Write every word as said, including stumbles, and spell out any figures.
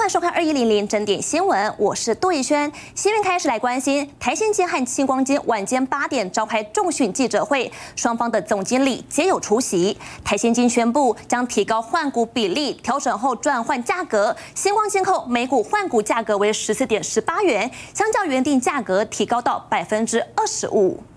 欢收看二一零零整点新闻，我是杜怡轩。新闻开始来关心，台新金和星光金晚间八点召开重讯记者会，双方的总经理皆有出席。台新金宣布将提高换股比例，调整后转换价格。星光金后每股换股价格为十四点十八元，相较原定价格提高到百分之二十五。